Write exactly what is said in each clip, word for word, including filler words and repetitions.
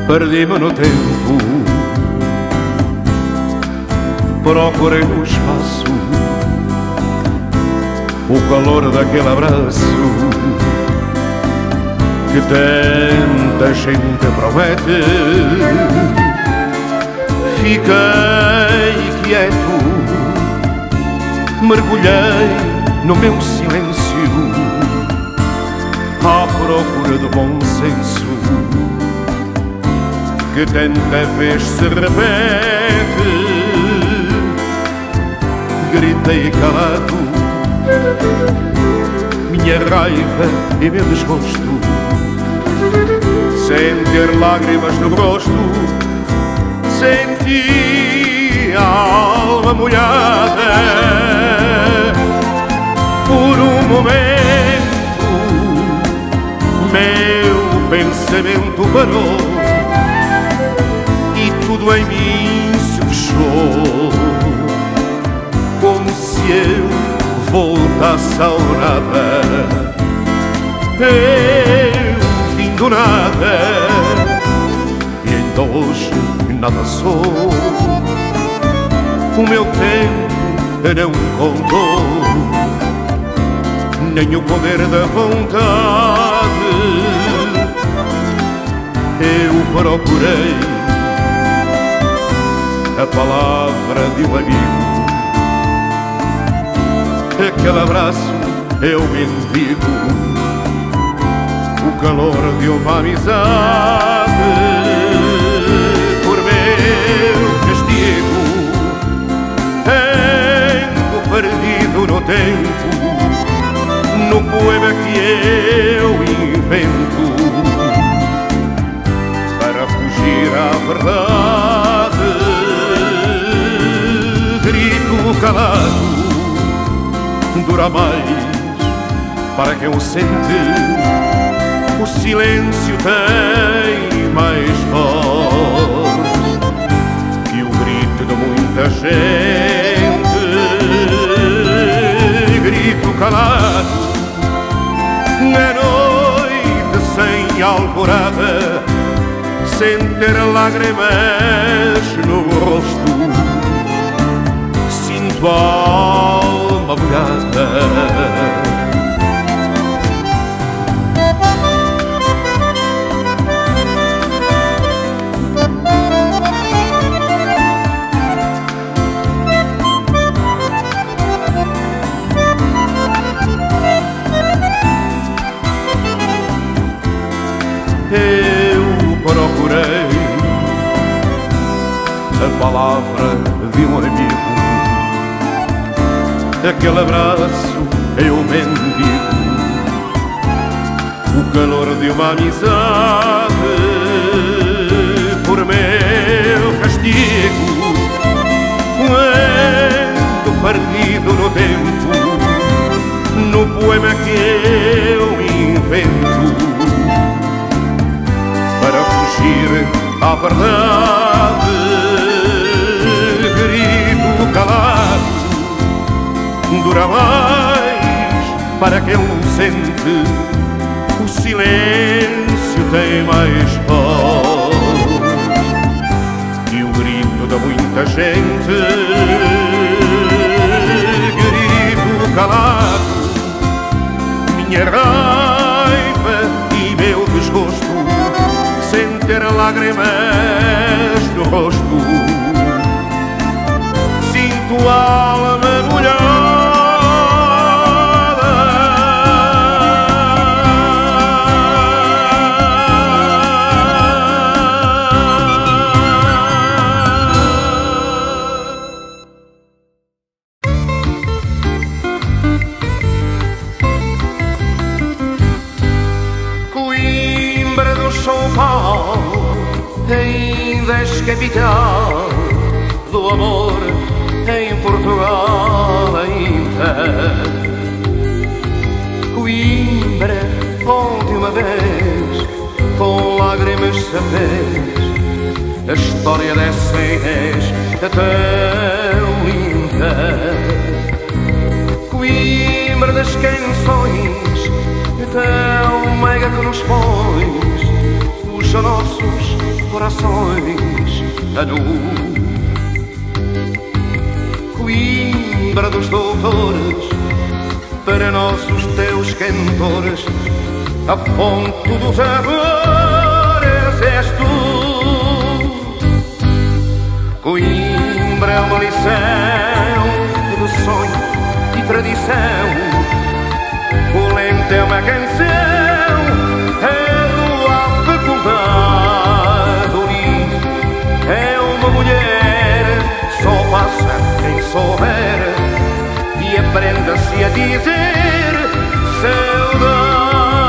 Perdi-me no tempo, procurei no espaço o calor daquele abraço que tanta gente promete. Fiquei quieto, mergulhei no meu silêncio à procura do bom senso que tanta vez se repete. Gritei calado minha raiva e meu desgosto, sem ter lágrimas no rosto. Senti a alma molhada. Por um momento meu pensamento parou e tudo em mim se fechou, como se eu voltasse ao nada. Eu vim do nada e ainda hoje nada sou. O meu tempo não contou, nem o poder da vontade. Eu procurei a palavra de um amigo, aquele abraço eu mendigo, o calor de uma amizade. Por meu castigo ando perdido no tempo, no poema que eu invento para fugir à verdade. Grito calado, dura mais para quem o sente. O silêncio tem mais voz que o grito de muita gente. Grito calado na noite sem alvorada, sem ter lágrimas no rosto. Sinto a alma molhada. Eu procurei a palavra de um amigo, aquele abraço eu mendigo, o calor de uma amizade. Por meu castigo ando perdido no tempo, no poema que eu invento para fugir à verdade. Grito calado, dura mais para quem o sente. O silêncio tem mais voz que o grito de muita gente. Grito calado minha raiva e meu desgosto, sem ter lágrimas no rosto. Sinto a alma molhada. Coimbra do São Paulo, ainda és capital do amor em Portugal ainda. Coimbra, onde uma vez com lágrimas sabes a história dessa Inês é tão linda. Coimbra das canções tão meiga que nos pões os nossos corações a nu. Coimbra dos doutores, para nós os teus cantores, a fonte dos amores és tu. Coimbra é uma lição de sonho e tradição. O lento é uma canção, é do ar fecundado. É uma mulher, só passa quem souber, e aprenda-se a dizer saudade.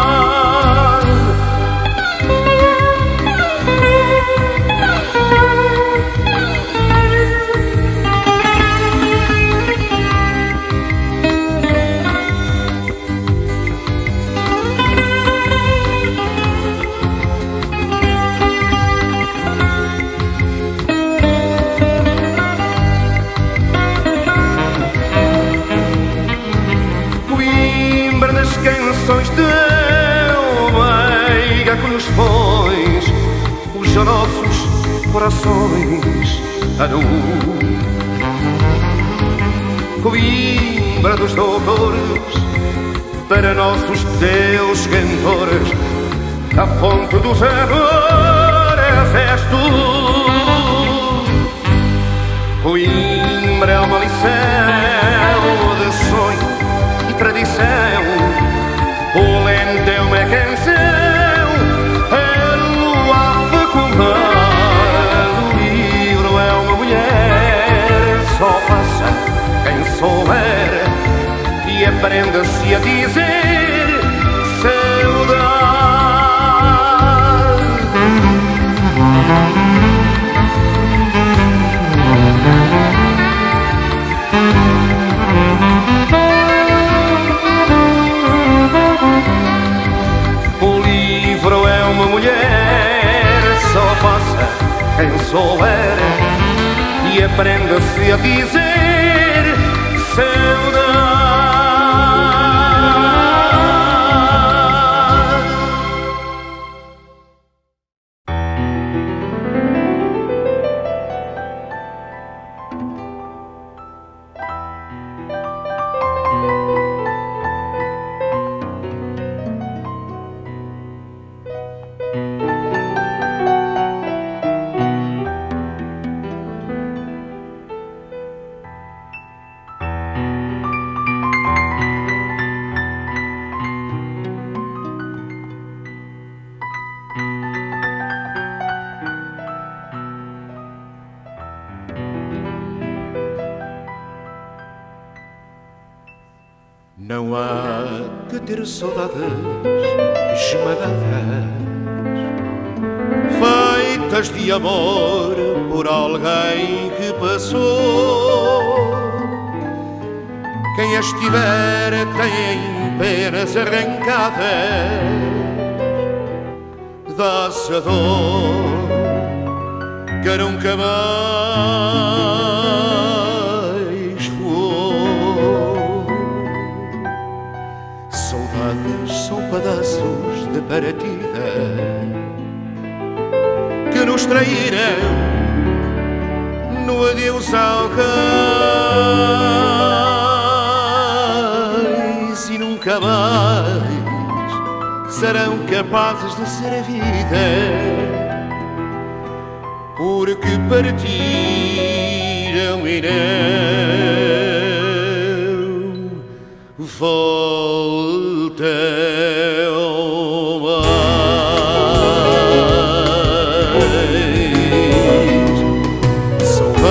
Canções tão meiga que nos pões os nossos corações a nu. Coimbra dos doutores, para nós os teus cantores, a fonte dos amores és tu. Coimbra é uma lição de sonho e tradição. O lento é uma canção, é lua fecundada. O livro é uma mulher, só passa quem souber, e aprenda-se a dizer saudade. Quem souber, e aprenda-se a dizer saudade. Não há que ter saudades esmagadas, feitas de amor por alguém que passou. Quem as tiver tem penas arrancadas, dá-se a dor que nunca mais são pedaços de partida que nos traíram no adeus ao cais, e nunca mais serão capazes de ser a vida, porque partiram e não voltam mais.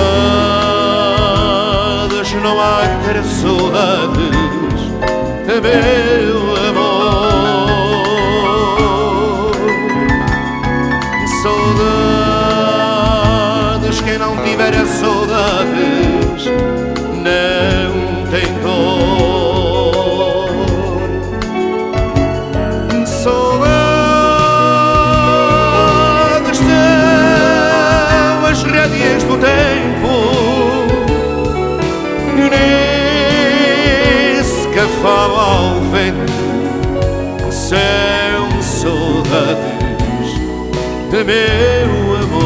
Saudades, não há que ter saudades, meu amor. Saudades, quem não tiver saudades não tem dor. Do tempo nesse cavalo ao vento, são saudades de meu amor.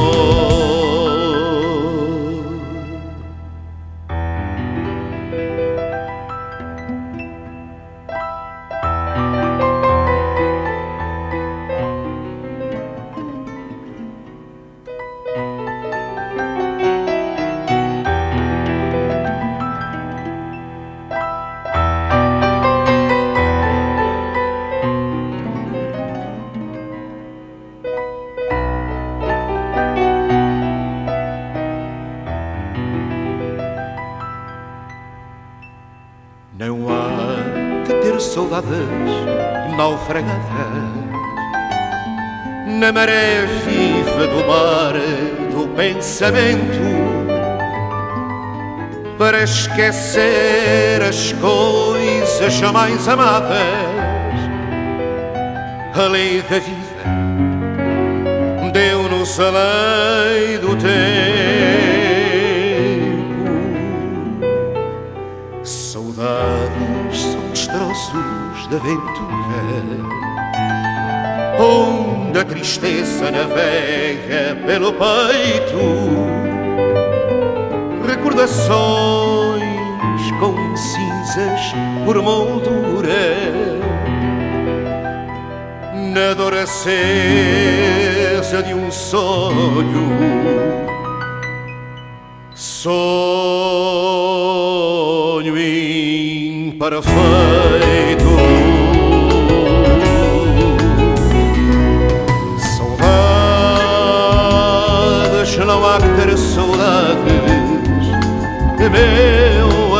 saudades naufragadas na maré viva do mar do pensamento, para esquecer as coisas jamais amadas. A lei da vida deu-nos a lei do tempo. Saudades são destroços da aventura, onde a tristeza navega pelo peito. Recordações com cinzas por moldura, na dor acesa de um sonho, sonho imperfeito. Saudades, não há que ter saudades, meu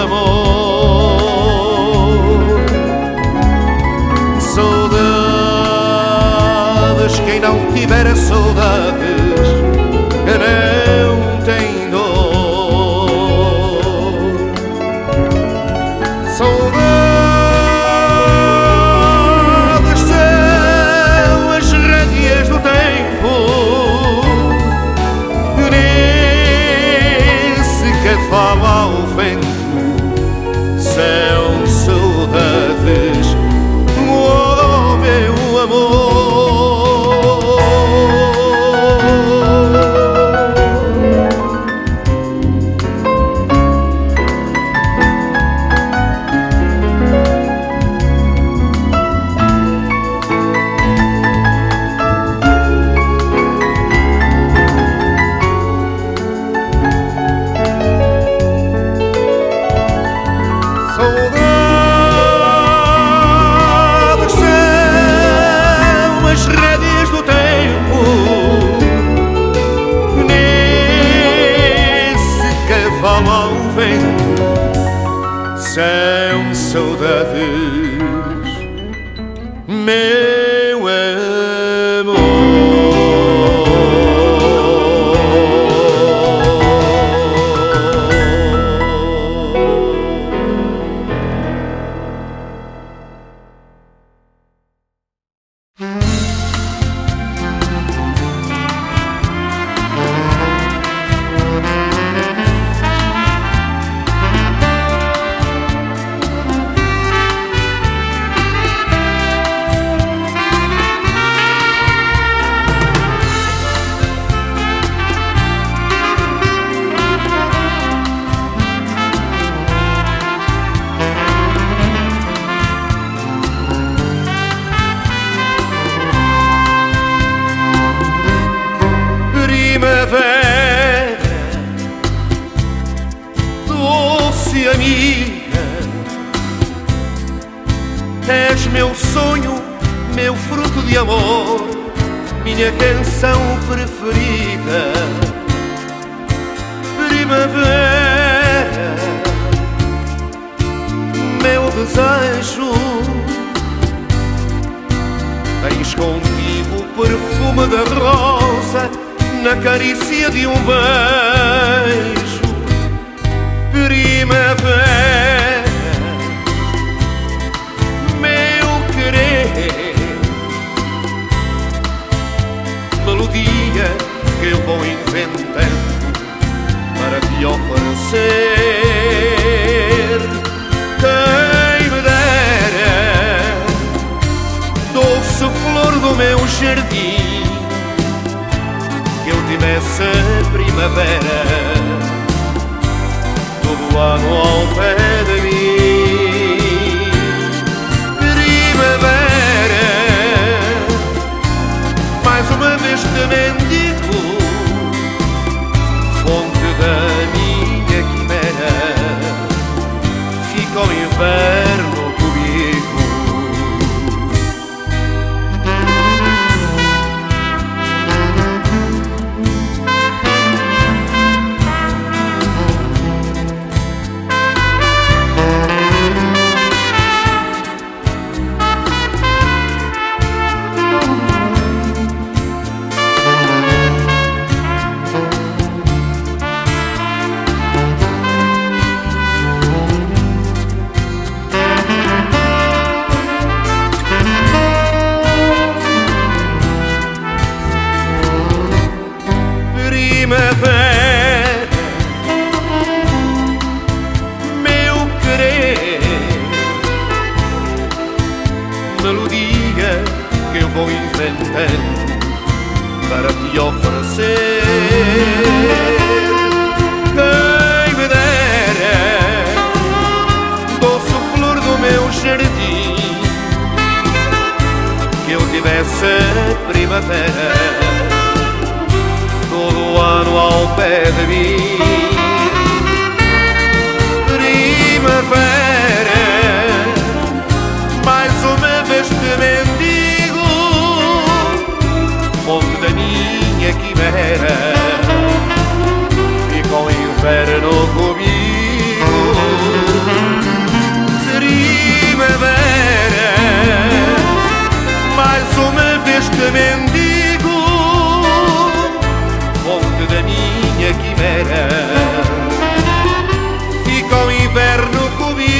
amor. Saudades, quem não tiver saudades não tem dor. Saudades são as rédeas do tempo, nesse que fala ao vento. São saudades, oh meu amor. Saudades são as rédeas do tempo, nesse cavalo ao vento. São saudades, meu amor. Primavera, doce amiga, és meu sonho, meu fruto de amor, minha canção preferida. Primavera, meu desejo, tens contigo o perfume da rosa na carícia de um beijo. Primavera, meu querer, melodia que eu vou inventando para te oferecer. Quem me dera, doce flor do meu jardim, que eu tivesse primavera todo ano ao pé de mim. Primavera, mais uma vez te mendigo, fonte da minha quimera, fica o inverno comigo. vou inventando para te oferecer. Quem me dera doce flor do meu jardim, que eu tivesse a primavera todo ano ao pé de mim. Primavera, mais uma vez te bendigo, fonte da minha quimera, fica o inverno comigo. Primavera, mais uma vez te bendigo, fonte da minha quimera, fica o inverno comigo.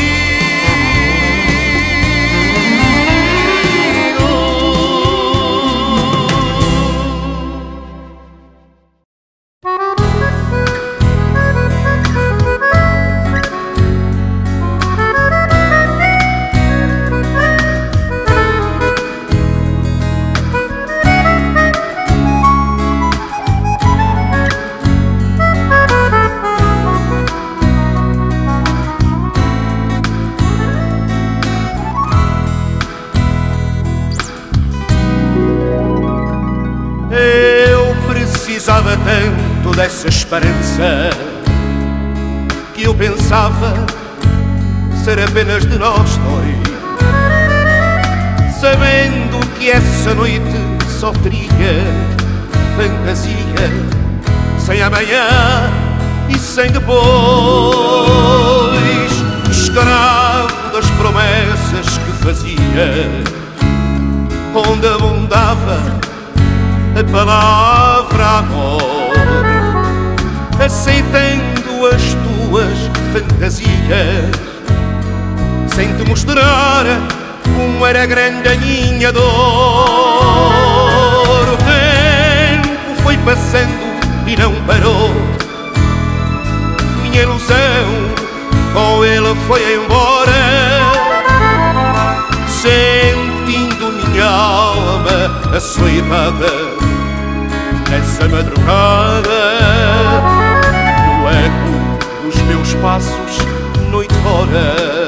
Precisava tanto dessa esperança que eu pensava ser apenas de nós dois, sabendo que essa noite só teria fantasia, sem amanhã e sem depois, escravo das promessas que fazia, onde abundava a palavra amor, aceitando as tuas fantasias, sem te mostrar como era grande a minha dor. O tempo foi passando e não parou, minha ilusão com ele foi embora, sentindo minha alma açoitada nessa madrugada, no eco dos meus passos, noite fora.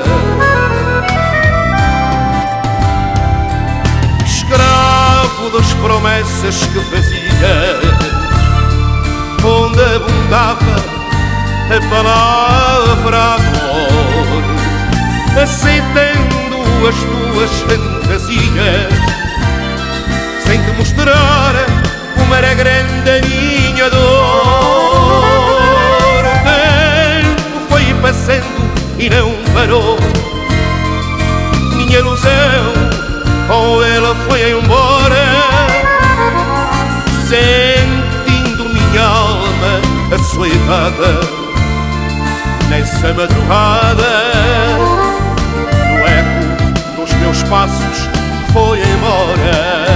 Escravo das promessas que fazia, onde abundava a palavra amor, aceitando as tuas fantasias, sem te mostrar como era grande a minha dor. O tempo foi passando e não parou, minha ilusão com ela foi embora, sentindo minha alma açoitada nessa madrugada, no eco dos meus passos foi embora.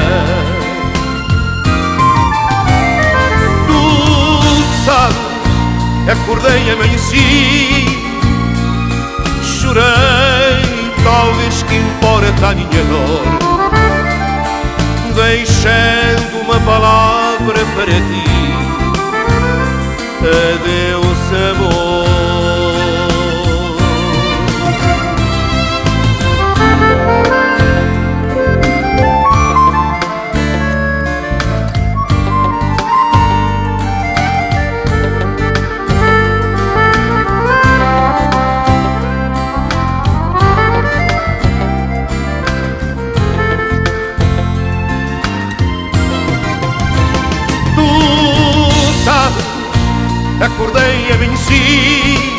Acordei e amanheci, chorei, talvez que importa a minha dor, deixando uma palavra para ti: adeus, amor. Acordei e amanheci,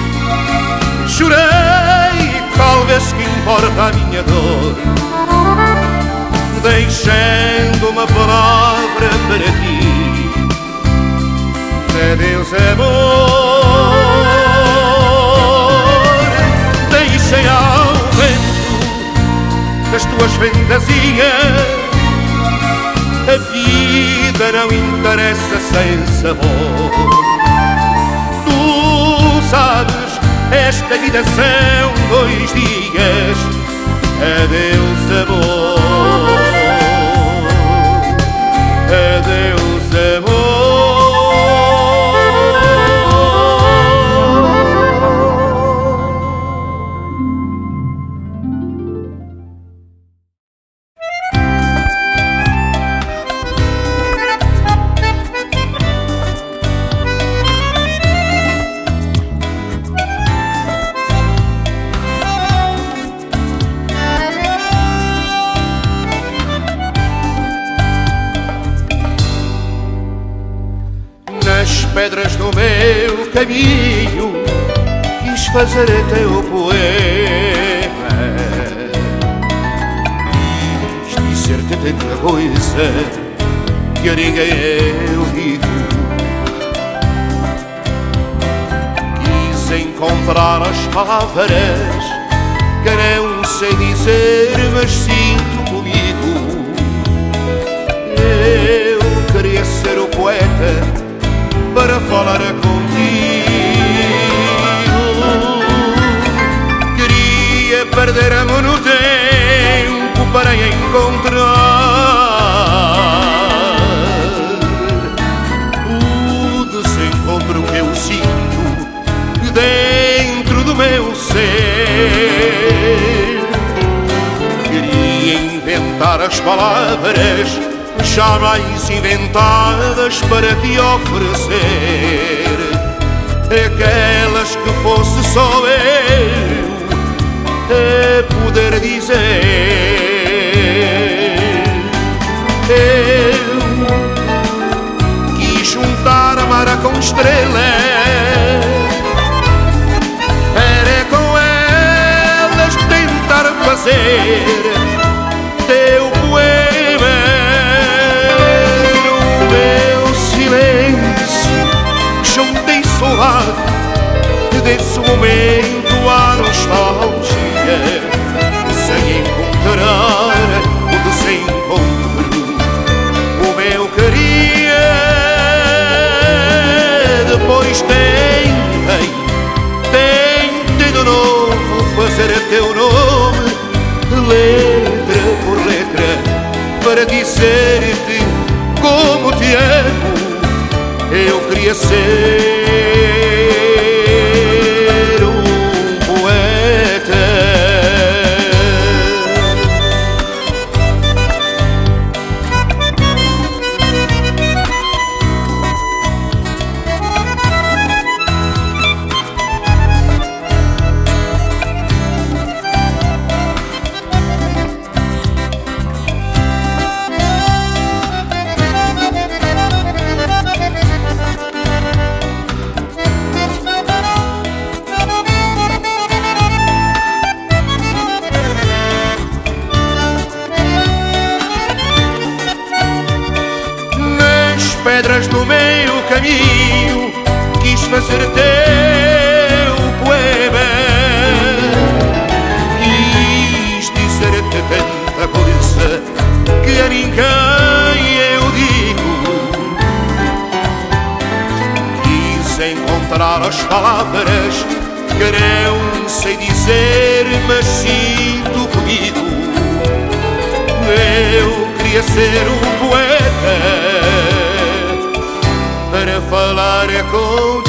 chorei, talvez que importa a minha dor, deixando uma palavra para ti: adeus, amor. Deixei ao vento das tuas fantasias, a vida não interessa sem sabor. Tu sabes, esta vida são dois dias. Adeus, amor. pedras do meu caminho quis fazer teu poema, quis dizer-te tanta coisa que a ninguém eu digo. Quis encontrar as palavras que não sei dizer, mas sinto comigo. Eu queria ser o poeta para falar contigo, queria perder-me no tempo para encontrar o desencontro que eu sinto dentro do meu ser. Queria inventar as palavras jamais inventadas para te oferecer, aquelas que fosse só eu a poder dizer. Eu quis juntar a mar com estrelas para com elas tentar fazer teu poema. Juntei suave desse momento à nostalgia, sem encontrar o desencontro. O meu queria, depois tentei, tentei de novo fazer teu nome, letra por letra, para dizer-te como te amo. Eu queria ser um poeta. Pedras do meu caminho quis fazer teu poema, quis dizer-te tanta coisa que a ninguém eu digo. Quis encontrar as palavras que não sei dizer, mas sinto comigo. Eu queria ser um poeta para falar contigo.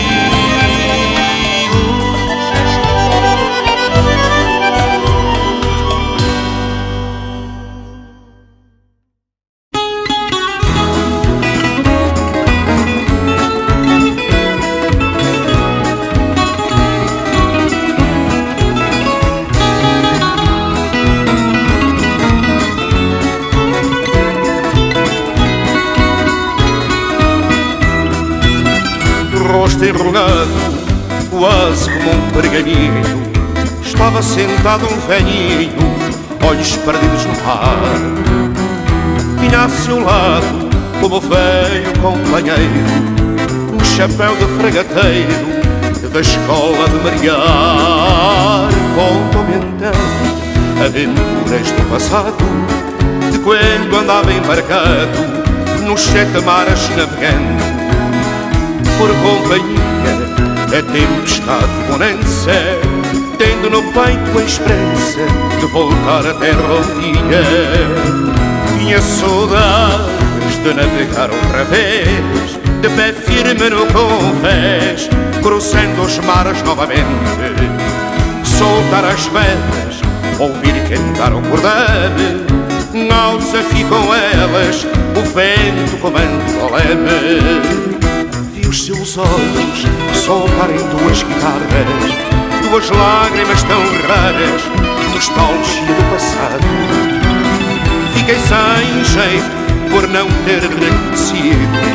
Rosto enrugado, quase como um pergaminho, estava sentado um velhinho, olhos perdidos no mar. Tinha a seu lado, como veio companheiro, um chapéu de fregateiro da escola de marear. Contou-me então aventuras do passado, de quando andava embarcado nos sete mares navegando. Por companhia a tempestade bonança, tendo no peito a esperança de voltar à terra um dia. Tinha saudades de navegar outra vez, de pé firme no convés, cruzando os mares novamente, soltar as velas, ouvir cantar o cordel, ao desafio com elas, o vento comando leve. Os seus olhos soltarem duas guitarras, duas lágrimas tão raras, nostalgia do passado. Fiquei sem jeito por não ter reconhecido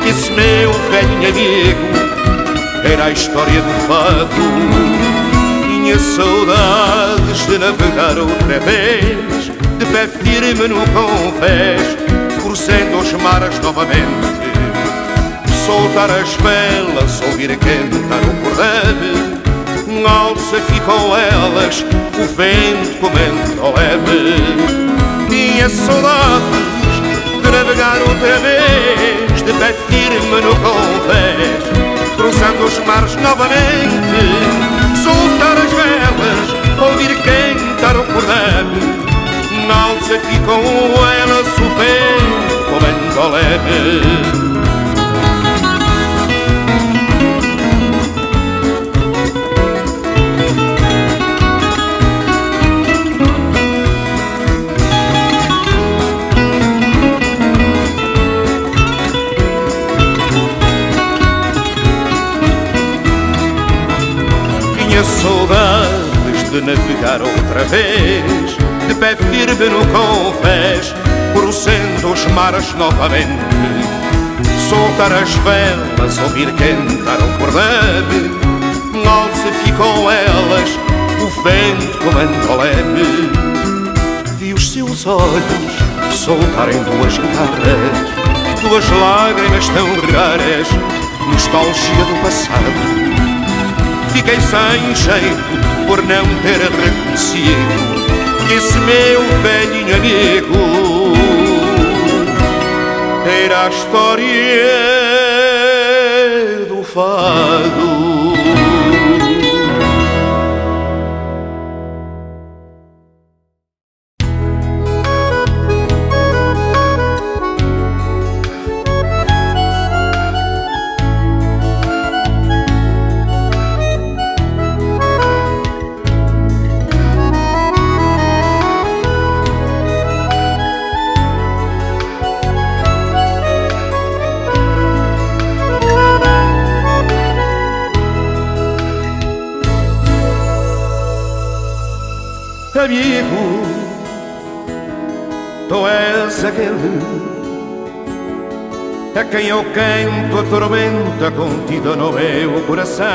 que esse meu velhinho amigo era a história do fado. Tinha saudades de navegar outra vez, de pé firme no convés, cruzando os mares novamente, soltar as velas, ouvir cantar o cordel. Alça ficam elas, o vento comendo ao leve. Tinha saudades de navegar outra vez, de pé firme no convés, cruzando os mares novamente, soltar as velas, ouvir cantar o cordel. Alça ficam elas, o vento comendo ao leve. Tinha saudades de navegar outra vez, de pé firme no convés, cruzando os mares novamente, soltar as velas, ouvir cantar o cordel. Alça ficam elas, o vento comendo ao leve. Vi os seus olhos soltarem duas guitarras, duas lágrimas tão raras, nostalgia do passado. Fiquei sem jeito por não ter reconhecido que esse meu velhinho amigo era a história do fado. Amigo, tu és aquele a quem eu canto a tormenta contida no meu coração.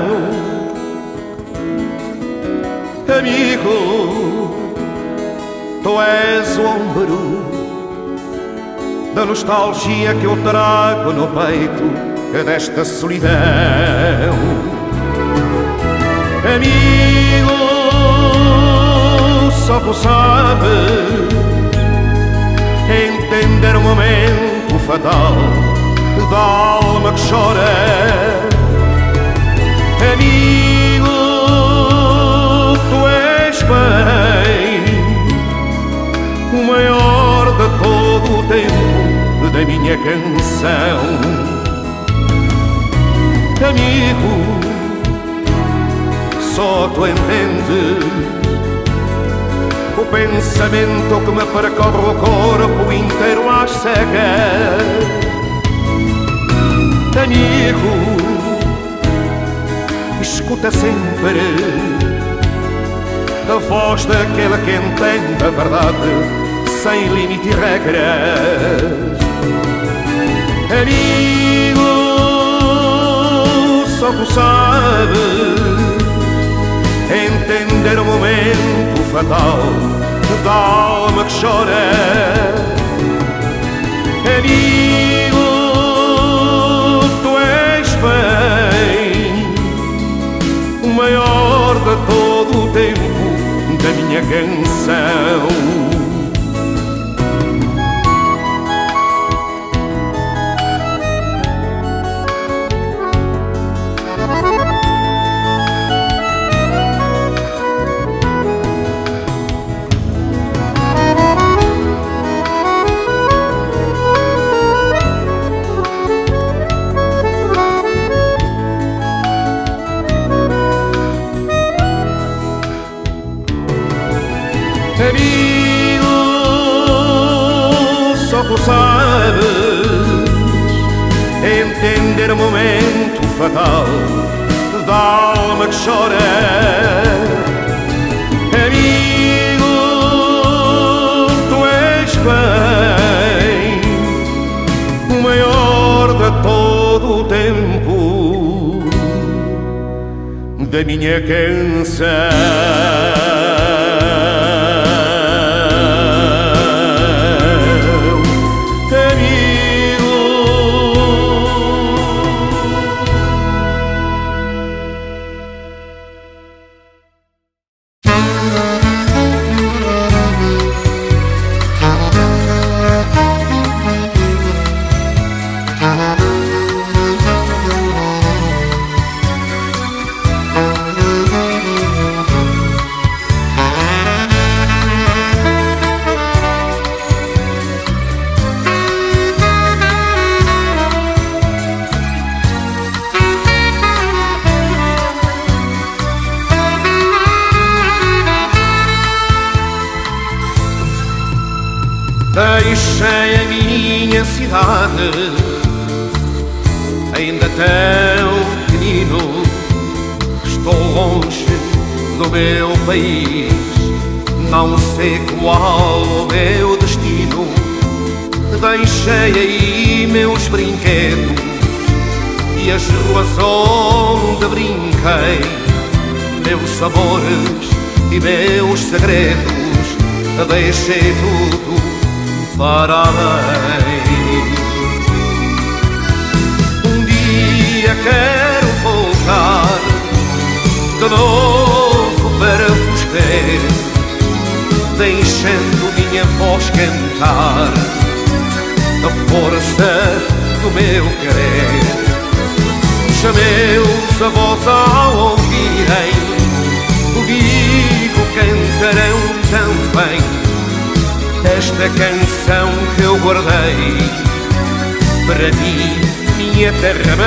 Amigo, tu és o ombro da nostalgia que eu trago no peito desta solidão. Amigo, só tu sabes entender o momento fatal da alma que chora. Amigo, tu és bem o maior de todo o tempo da minha canção. Amigo, só tu entendes o pensamento que me percorre o corpo inteiro às cegas. Amigo, escuta sempre a voz daquele que entende a verdade sem limite e regras. Amigo, só tu sabes entender o momento fatal da alma que chora. Amigo, tu és bem o maior de todo o tempo da minha canção. Amigo, só tu sabes entender o momento fatal da alma que chora. Amigo, tu és bem o maior de todos da minha canção. Deixei a minha cidade, ainda tão pequenino. Estou longe do meu país, não sei qual o meu destino. Deixei aí meus brinquedos e as ruas onde brinquei, meus sabores e meus segredos. Deixei tudo para além. Um dia quero voltar de novo para vos ver, deixando minha voz cantar a força do meu querer. Chamei-os a voz ao ouvirem, comigo cantarão também esta canção que eu guardei para ti, minha terra-mãe.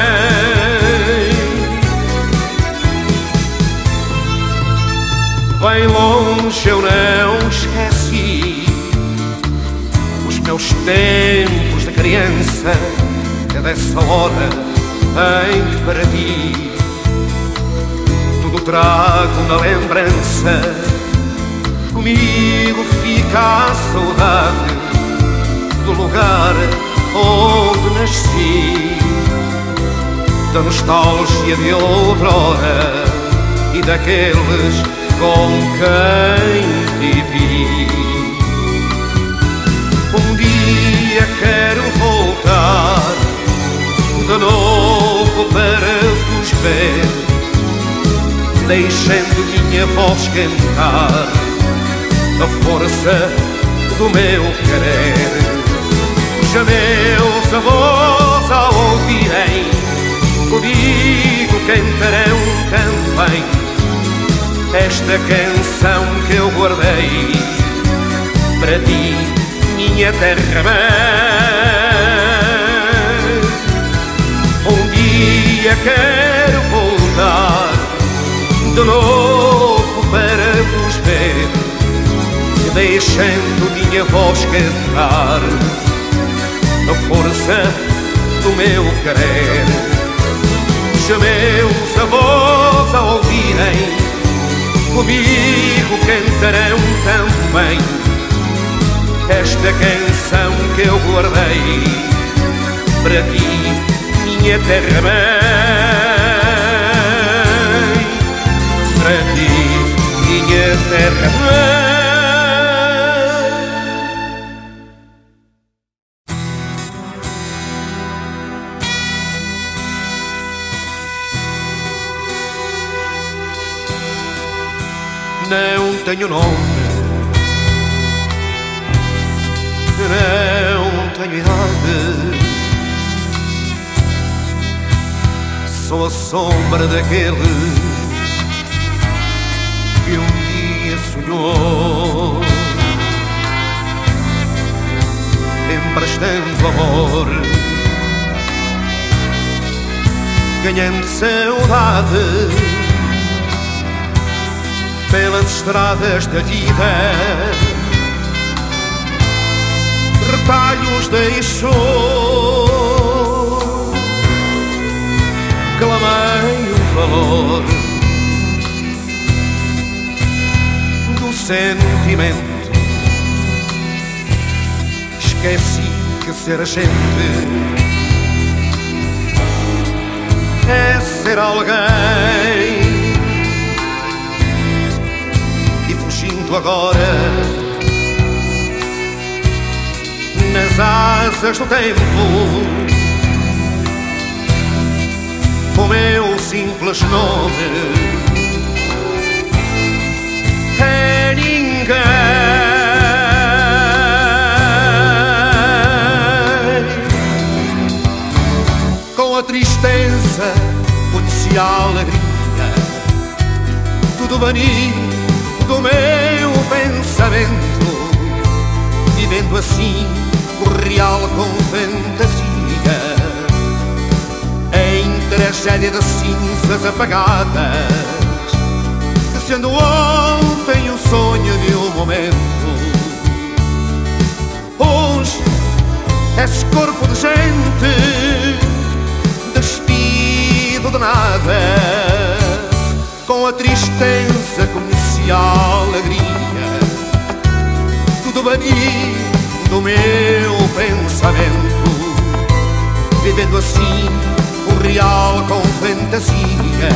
Bem longe eu não esqueci os meus tempos de criança, é dessa hora em que para ti tudo trago na lembrança. Comigo fica a saudade do lugar onde nasci, da nostalgia de outrora e daqueles com quem vivi. Um dia quero voltar de novo para vos ver, deixando minha voz cantar a força do meu querer. Chamei-os a voz ao ouvirem, comigo cantarão também esta canção que eu guardei para ti, minha terra-mãe. Um dia quero voltar de novo para vos ver, deixando minha voz cantar a força do meu querer. Chamei-os a voz a ouvirem, comigo cantarão também esta canção que eu guardei para ti, minha terra-mãe. Para ti, minha terra-mãe. Não tenho nome, não tenho idade, sou a sombra daquele que um dia sonhou, emprestando amor, ganhando saudade pelas estradas da vida. Retalhos deixou, clamei o valor do sentimento. Esqueci que ser gente é ser alguém sinto agora nas asas do tempo o meu simples nome é ninguém. Com a tristeza conheci a alegria, tudo bani do meu pensamento, vivendo assim o real com fantasia, em tragédia de cinzas apagadas, que sendo ontem o sonho de um momento, hoje és corpo de gente despido de nada. Com a tristeza conheci a alegria, tudo bani do meu pensamento, vivendo assim o real com fantasia,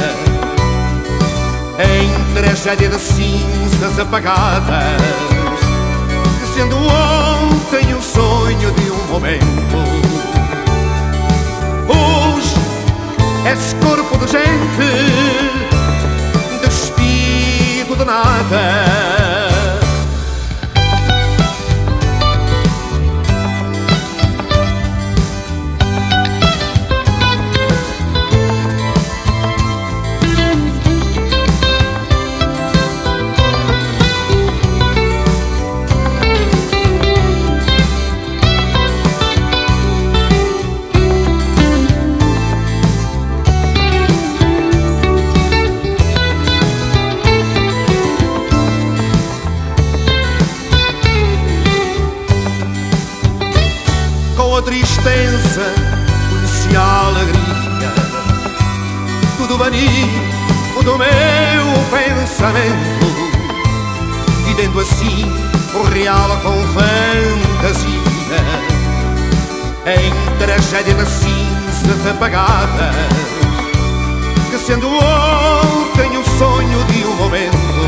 em tragédia de cinzas apagadas, que sendo ontem o sonho de um momento, hoje és corpo de gente despido de nada. Tristeza conheci a alegria, tudo bani do meu pensamento, vivendo assim o real com fantasia, em tragédia de cinzas apagadas, que sendo ontem o sonho de um momento,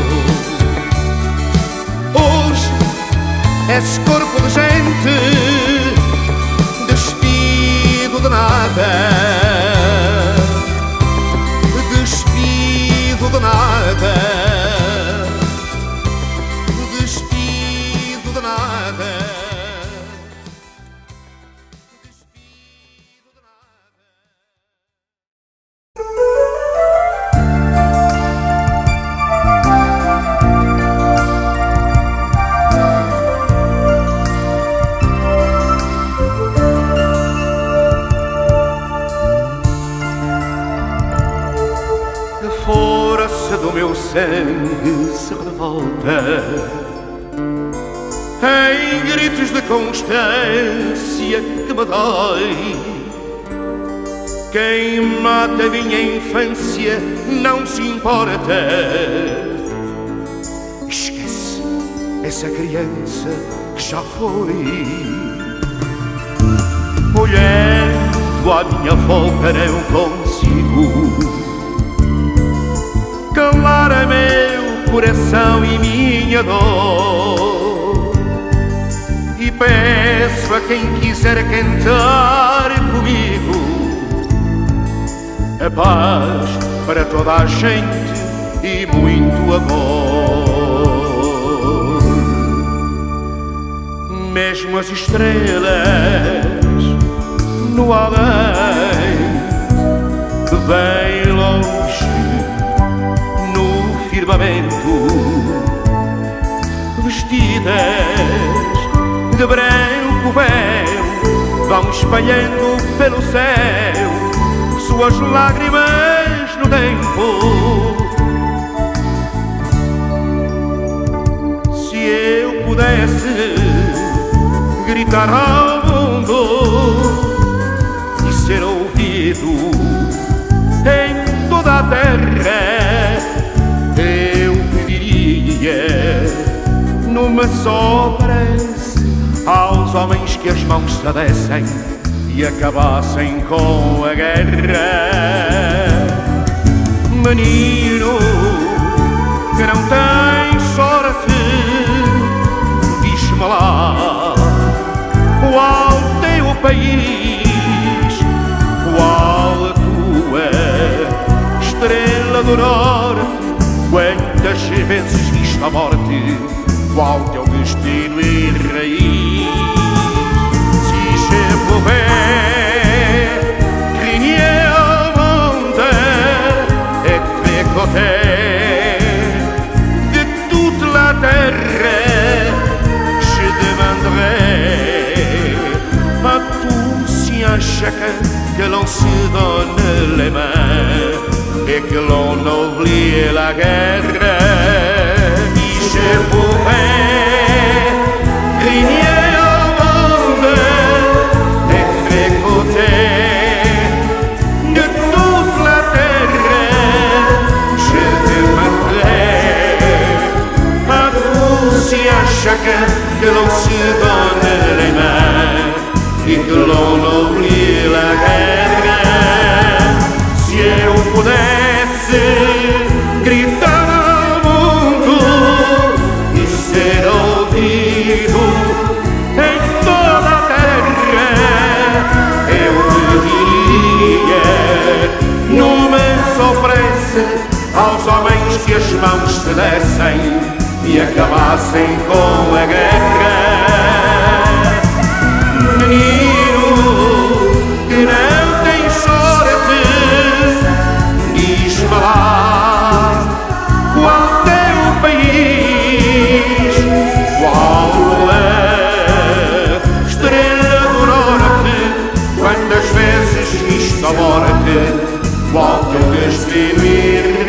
hoje és corpo de gente despido de nada, despido de nada, despido de nada, despido de nada. Do meu sangue se revolta em gritos de constância que me dói. Quem mata a minha infância não se importa, esquece essa criança que já foi. Olhando à minha volta não consigo calar a meu coração e minha dor, e peço a quem quiser cantar comigo a paz para toda a gente e muito amor. Mesmo as estrelas no além, bem longe firmamento, vestidas de branco véu, vão espalhando pelo céu suas lágrimas no tempo. Se eu pudesse gritar ao mundo e ser ouvido em toda a terra, eu pediria numa só prece aos homens que as mãos se dessem e acabassem com a guerra. Menino que não tem sorte sorte, diz-me lá, qual teu país, qual a tua estrela do norte, quantas vezes viste a morte, qual teu destino e raiz. Si je pouvais crier au monde et tricoter de toute la terre, je demanderais à tous et à chacun que l'on se donne les mains et que l'on oublie la guerre. Si je pouvais crier au monde et tricoter de toute la terre, je demanderais à tous et à chacun que l'on se donne les mains et que l'on oublie la guerra. Se eu pudesse gritar ao mundo e ser ouvido em toda a terra, eu te diria: não me sofresse aos homens que as mãos te dessem e acabassem com a guerra. Menino que não tem sorte, diz-me lá, qual teu país, qual a estrela do norte, quantas vezes viste a morte, qual teu destino.